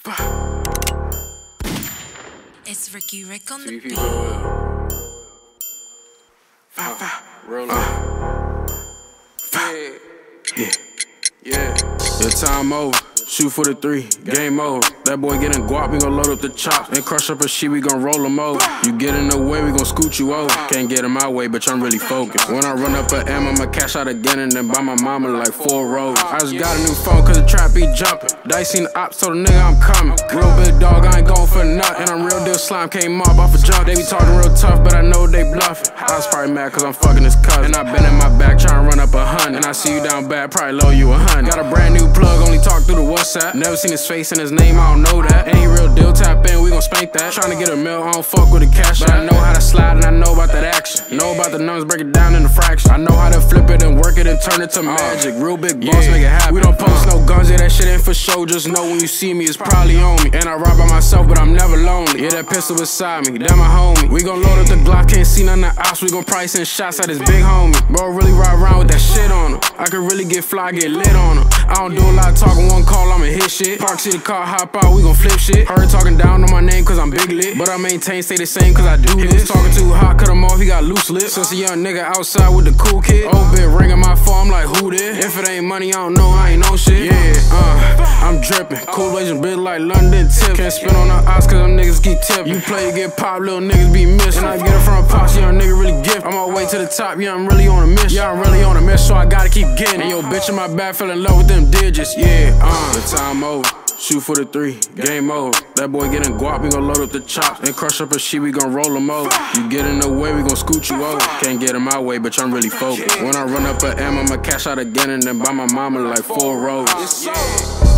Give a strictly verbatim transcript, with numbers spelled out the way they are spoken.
It's Ricky Rick on the beat. Roll up. Yeah. Yeah. Your time over. Shoot for the three, game over. That boy getting guap, we gon' load up the chops and crush up a sheet, we gon' roll him over. You get in the way, we gon' scoot you over. Can't get in my way, bitch, I'm really focused. When I run up a M, I'ma cash out again and then buy my mama like four rolls. I just got a new phone cause the trap be jumping. Dice seen the ops, told the nigga I'm coming. Real big dog, I ain't going for nothing. And I'm real deal slime, came up off a jump. They be talking real tough, but I know they bluffing. I was probably mad cause I'm fucking his cousin. And I been in my back trying to run up a hundred. And I see you down bad, probably low you a hundred. Got a brand new plug, only talk through the WhatsApp. Never seen his face and his name, I don't know that. Ain't real deal, tap in, we gon' spank that. Tryna get a mill, I don't fuck with the cash. But I know how to slide and I know about that action. Know about the numbers, break it down in the fraction. I know how to flip it and work it and turn it to magic. Real big boss, make it happen. We don't post no guns, yeah, that shit ain't for show. Just know when you see me, it's probably on me. And I ride by myself, but I'm never lonely. Yeah, that pistol beside me, that my homie. We gon' load up the Glock, can't see none of the ops. We gon' probably send shots at his big homie. Bro, really ride around with that shit on him. I could really get fly, get lit on him. I don't do a lot of talking, one call, I'ma hit shit. Park, see the car, hop out, we gon' flip shit. Heard talking down on my name cause I'm big lit. But I maintain, stay the same cause I do this. He was talking too hot, cut him off, he got loose lips. Since a young nigga outside with the cool kid. Old bitch ringing my phone, I'm like, who this? If it ain't money, I don't know, I ain't no shit. Yeah, uh, I'm dripping. Cool blazing bitch like London tip. Can't spin on the ops cause them niggas keep tipping. You play, you get pop, little niggas be missing. And I get it from a pops, young nigga really gift. I'm all way to the top, yeah, I'm really on a mission. Yeah, I'm really on a mission, so I gotta keep getting. And yo, bitch in my back, fell in love with them digits. Yeah, uh, the time over. Shoot for the three, game over. That boy getting guap, we gon' load up the chops and crush up a sheet, we gon' roll him over. You get in the way, we gon' scoot you over. Can't get in my way, bitch, I'm really focused. When I run up a M, I'ma cash out again and then buy my mama like four rolls.